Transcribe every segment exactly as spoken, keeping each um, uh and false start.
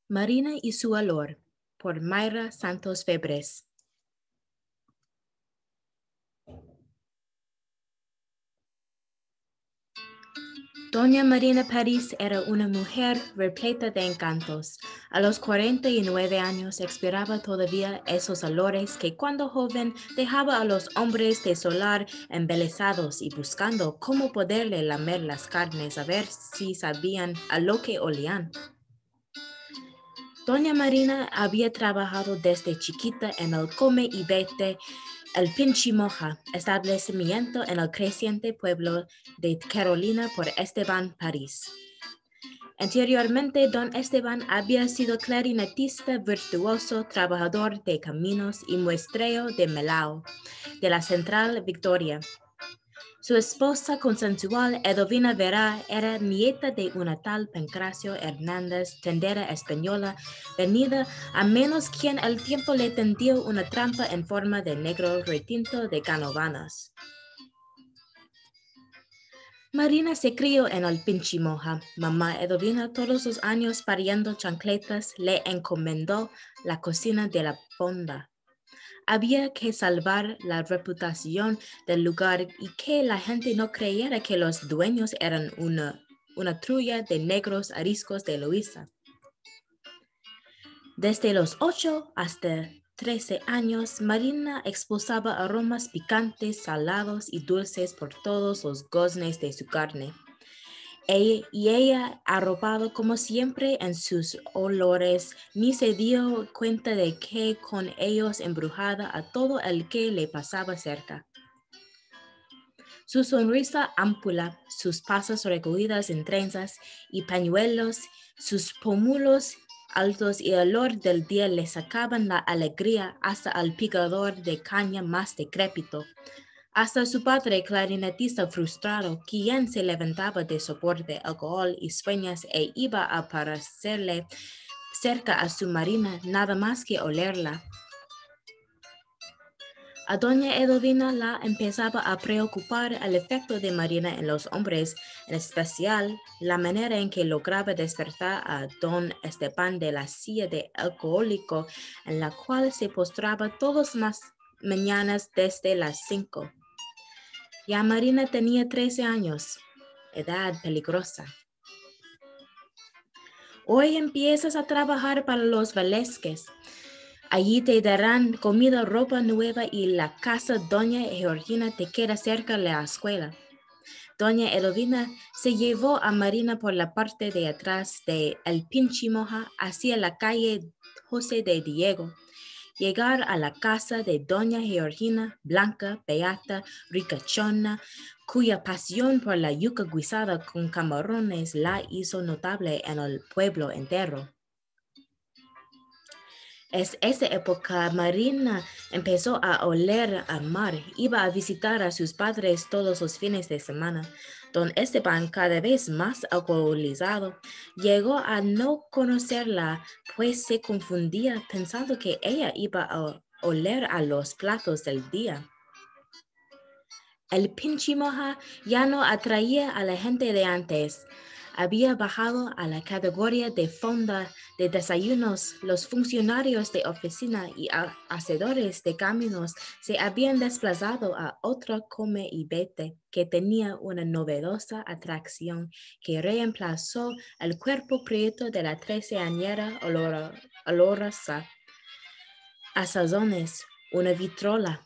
Marina y su olor, por Mayra Santos Febres. Doña Marina París era una mujer repleta de encantos. A los cuarenta y nueve años expiraba todavía esos olores que cuando joven dejaba a los hombres de solar embelesados y buscando cómo poderle lamer las carnes a ver si sabían a lo que olían. Doña Marina había trabajado desde chiquita en el Come y Vete, el Pinchimoja, establecimiento en el creciente pueblo de Carolina por Esteban París. Anteriormente, don Esteban había sido clarinetista virtuoso, trabajador de caminos y muestreo de melao de la Central Victoria. Su esposa consensual, Edovina Vera, era nieta de una tal Pancracio Hernández, tendera española, venida a menos quien al tiempo le tendió una trampa en forma de negro retinto de Canovanas. Marina se crió en el Pinchimoja. Mamá Edovina, todos los años pariendo chancletas, le encomendó la cocina de la fonda. Había que salvar la reputación del lugar y que la gente no creyera que los dueños eran una, una trulla de negros ariscos de Luisa. Desde los ocho hasta trece años, Marina expulsaba aromas picantes, salados y dulces por todos los goznes de su carne. Ella, y ella, arropado como siempre en sus olores, ni se dio cuenta de que con ellos embrujaba a todo el que le pasaba cerca. Su sonrisa ámpula, sus pasos recogidas en trenzas y pañuelos, sus pómulos altos y el olor del día le sacaban la alegría hasta al picador de caña más decrépito. Hasta su padre, clarinetista frustrado, quien se levantaba de sopor de alcohol y sueños e iba a parecerle cerca a su Marina nada más que olerla. A doña Edovina la empezaba a preocupar el efecto de Marina en los hombres, en especial la manera en que lograba despertar a don Esteban de la silla de alcohólico en la cual se postraba todas las mañanas desde las cinco. Ya Marina tenía trece años, edad peligrosa. Hoy empiezas a trabajar para los Velázquez. Allí te darán comida, ropa nueva y la casa doña Georgina te queda cerca de la escuela. Doña Edovina se llevó a Marina por la parte de atrás de El Pinchimoja hacia la calle José de Diego. Llegar a la casa de doña Georgina, blanca, beata, ricachona, cuya pasión por la yuca guisada con camarones la hizo notable en el pueblo entero. Es esa época Marina empezó a oler a mar, iba a visitar a sus padres todos los fines de semana. Don Esteban, cada vez más alcoholizado, llegó a no conocerla, pues se confundía pensando que ella iba a oler a los platos del día. El Pinchimoja ya no atraía a la gente de antes. Había bajado a la categoría de fonda de desayunos. Los funcionarios de oficina y hacedores de caminos se habían desplazado a otra Come y Vete que tenía una novedosa atracción que reemplazó el cuerpo prieto de la treceañera olorosa. A sazones, una vitrola.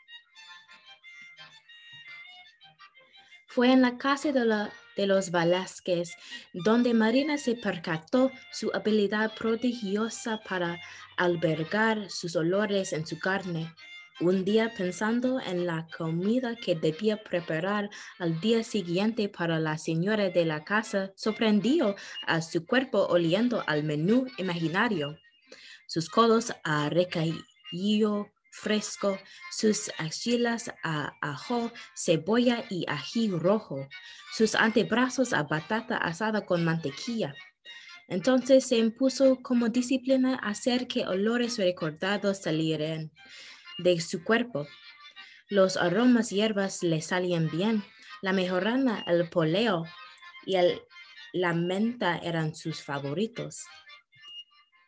Fue en la casa de, la, de los Velázquez donde Marina se percató su habilidad prodigiosa para albergar sus olores en su carne. Un día, pensando en la comida que debía preparar al día siguiente para la señora de la casa, sorprendió a su cuerpo oliendo al menú imaginario. Sus codos a recaído fresco, sus axilas a ajo, cebolla y ají rojo, sus antebrazos a batata asada con mantequilla. Entonces se impuso como disciplina hacer que olores recordados salieran de su cuerpo. Los aromas hierbas le salían bien. La mejorana, el poleo y el, la menta eran sus favoritos.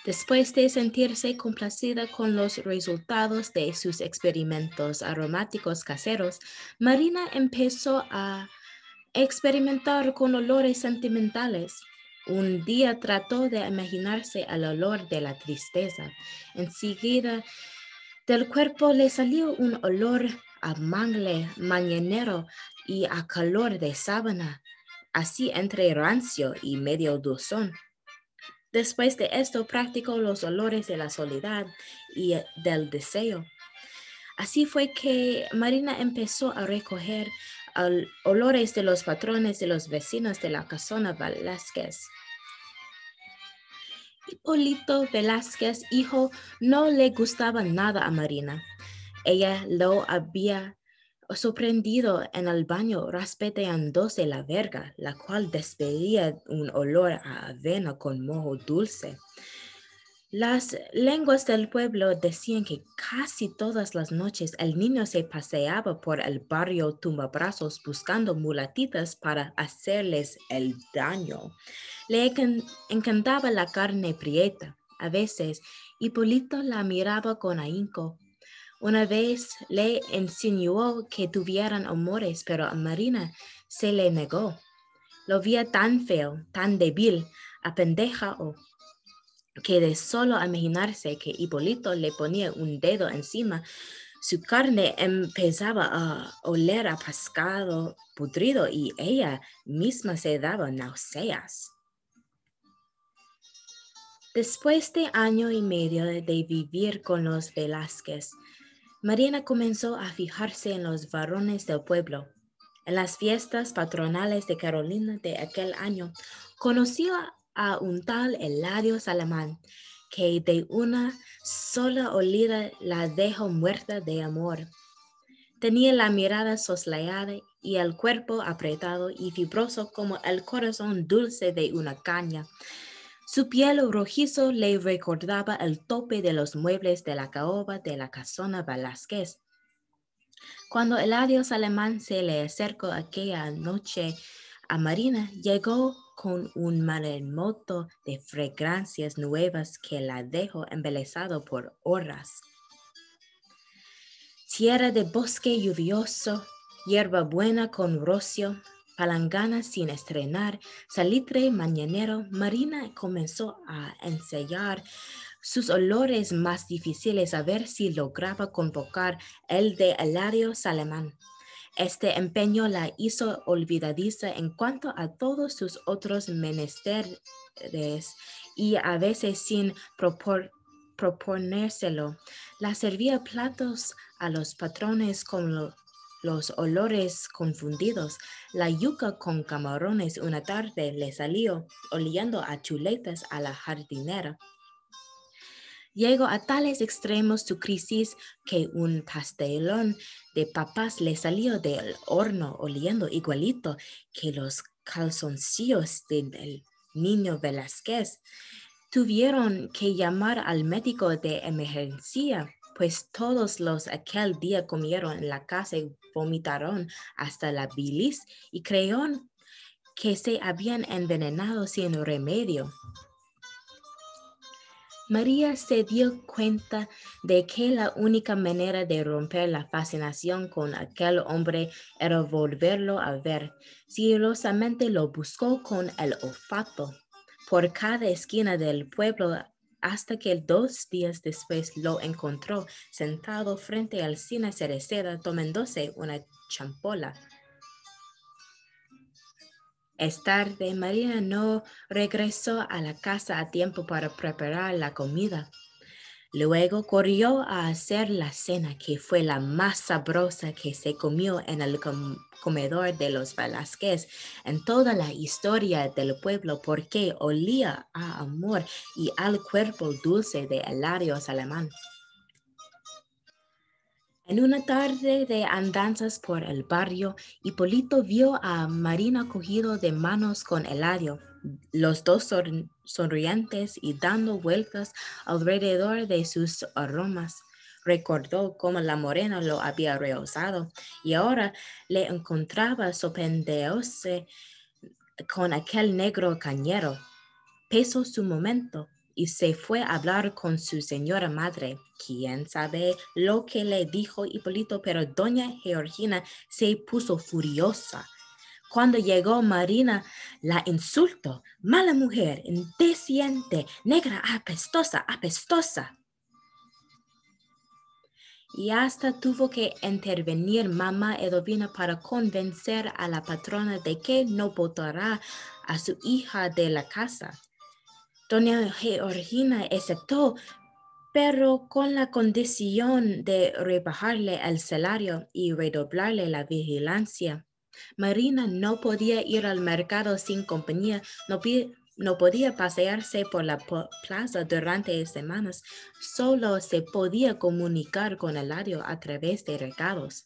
Después de sentirse complacida con los resultados de sus experimentos aromáticos caseros, Marina empezó a experimentar con olores sentimentales. Un día trató de imaginarse el olor de la tristeza. Enseguida del cuerpo le salió un olor a mangle mañanero y a calor de sábana, así entre rancio y medio dulzón. Después de esto practicó los olores de la soledad y del deseo. Así fue que Marina empezó a recoger al- olores de los patrones de los vecinos de la casona Velázquez. Hipólito Velázquez, hijo, no le gustaba nada a Marina. Ella lo había sorprendido en el baño raspeteándose la verga, la cual despedía un olor a avena con moho dulce. Las lenguas del pueblo decían que casi todas las noches el niño se paseaba por el barrio Tumbabrazos buscando mulatitas para hacerles el daño. Le encan- encantaba la carne prieta. A veces, Hipólito la miraba con ahínco. Una vez le insinuó que tuvieran amores, pero a Marina se le negó. Lo veía tan feo, tan débil, apendejado, que de solo imaginarse que Hipólito le ponía un dedo encima, su carne empezaba a oler a pescado pudrido y ella misma se daba náuseas. Después de año y medio de vivir con los Velázquez, Marina comenzó a fijarse en los varones del pueblo. En las fiestas patronales de Carolina de aquel año, conoció a un tal Eladio Salamán, que de una sola olida la dejó muerta de amor. Tenía la mirada soslayada y el cuerpo apretado y fibroso como el corazón dulce de una caña. Su piel rojizo le recordaba el tope de los muebles de la caoba de la casona Velázquez. Cuando Eladio Salamán se le acercó aquella noche a Marina, llegó con un maremoto de fragancias nuevas que la dejó embelesado por horas. Tierra de bosque lluvioso, hierba buena con rocio, palangana sin estrenar, salitre mañanero, Marina comenzó a ensayar sus olores más difíciles a ver si lograba convocar el de Eladio Salamán. Este empeño la hizo olvidadiza en cuanto a todos sus otros menesteres y a veces sin propor- proponérselo. La servía platos a los patrones con lo- los olores confundidos. La yuca con camarones una tarde le salió oliendo a chuletas a la jardinera. Llegó a tales extremos su crisis que un pastelón de papas le salió del horno oliendo igualito que los calzoncillos del niño Velázquez. Tuvieron que llamar al médico de emergencia, pues todos los aquel día comieron en la casa y vomitaron hasta la bilis y creyeron que se habían envenenado sin remedio. María se dio cuenta de que la única manera de romper la fascinación con aquel hombre era volverlo a ver. Sigilosamente lo buscó con el olfato por cada esquina del pueblo hasta que dos días después lo encontró sentado frente al cine Cereceda tomándose una champola. Es tarde, María no regresó a la casa a tiempo para preparar la comida. Luego corrió a hacer la cena, que fue la más sabrosa que se comió en el com- comedor de los Velázquez en toda la historia del pueblo, porque olía a amor y al cuerpo dulce de Eladio Salamán. En una tarde de andanzas por el barrio, Hipólito vio a Marina cogido de manos con Eladio, los dos son- sonrientes y dando vueltas alrededor de sus aromas. Recordó cómo la morena lo había rehusado y ahora le encontraba sorprendiéndose con aquel negro cañero. Pesó su momento y se fue a hablar con su señora madre. Quién sabe lo que le dijo Hipólito, pero doña Georgina se puso furiosa. Cuando llegó Marina, la insultó. Mala mujer, indecente, negra, apestosa, apestosa. Y hasta tuvo que intervenir mamá Edelvina para convencer a la patrona de que no botará a su hija de la casa. Doña Georgina aceptó, pero con la condición de rebajarle el salario y redoblarle la vigilancia. Marina no podía ir al mercado sin compañía, no, no podía pasearse por la plaza durante semanas, solo se podía comunicar con Eladio a través de recados.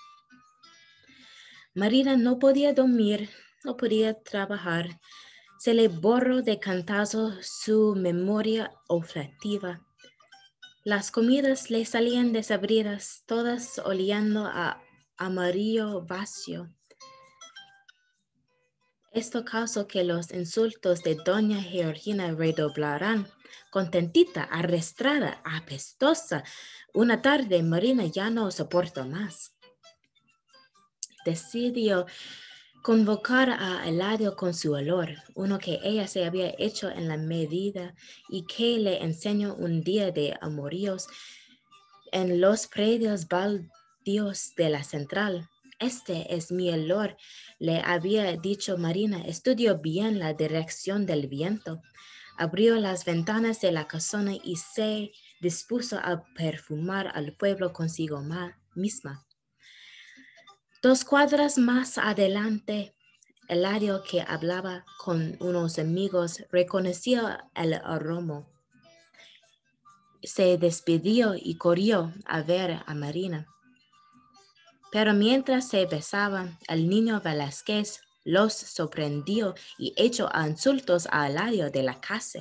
Marina no podía dormir, no podía trabajar, se le borró de cantazo su memoria olfativa. Las comidas le salían desabridas, todas oliendo a amarillo vacío. Esto causó que los insultos de doña Georgina redoblaran. Contentita, arrastrada, apestosa. Una tarde Marina ya no soportó más. Decidió convocar a Eladio con su olor, uno que ella se había hecho en la medida y que le enseñó un día de amoríos en los predios baldíos de la central. Este es mi olor, le había dicho Marina. Estudió bien la dirección del viento. Abrió las ventanas de la casona y se dispuso a perfumar al pueblo consigo misma. Dos cuadras más adelante, Eladio, que hablaba con unos amigos, reconoció el aroma. Se despidió y corrió a ver a Marina. Pero mientras se besaban, el niño Velázquez los sorprendió y echó a insultos a Eladio de la casa.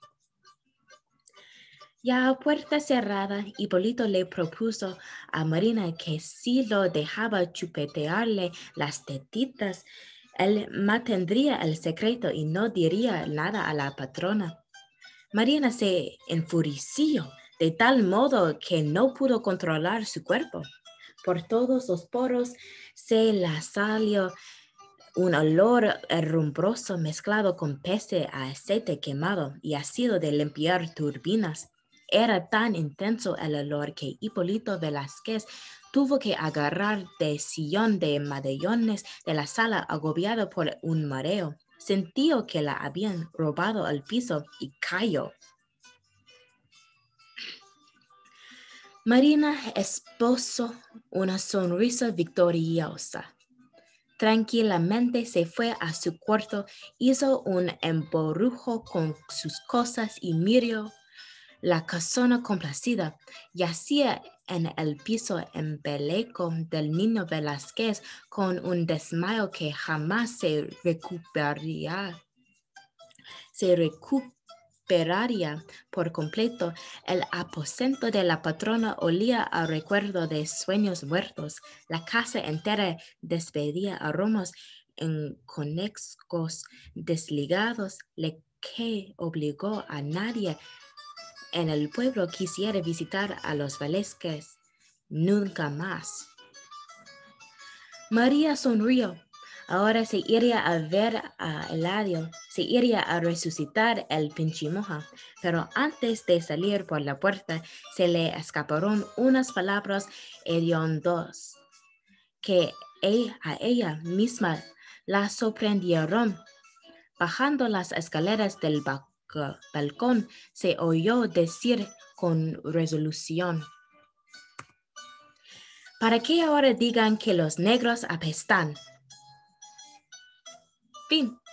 Ya a puerta cerrada, Hipólito le propuso a Marina que si lo dejaba chupetearle las tetitas, él mantendría el secreto y no diría nada a la patrona. Marina se enfureció de tal modo que no pudo controlar su cuerpo. Por todos los poros se le salió un olor herrumbroso mezclado con peste a aceite quemado y ácido de limpiar turbinas. Era tan intenso el olor que Hipólito Velázquez tuvo que agarrar del sillón de medallones de la sala agobiado por un mareo. Sintió que la habían robado al piso y cayó. Marina esbozó una sonrisa victoriosa. Tranquilamente se fue a su cuarto, hizo un emborrujo con sus cosas y miró la casona complacida. Yacía en el piso embeleco del niño Velázquez con un desmayo que jamás se recuperaría. Se recuperaría por completo. El aposento de la patrona olía a recuerdo de sueños muertos. La casa entera despedía aromas inconexos, desligados, lo que obligó a nadie en el pueblo quisiera visitar a los Velázquez nunca más. María sonrió. Ahora se iría a ver a Eladio, se iría a resucitar el Pinchimoja, pero antes de salir por la puerta se le escaparon unas palabras hediondas que a ella misma la sorprendieron. Bajando las escaleras del balcón se oyó decir con resolución: ¿para qué ahora digan que los negros apestan? Fin.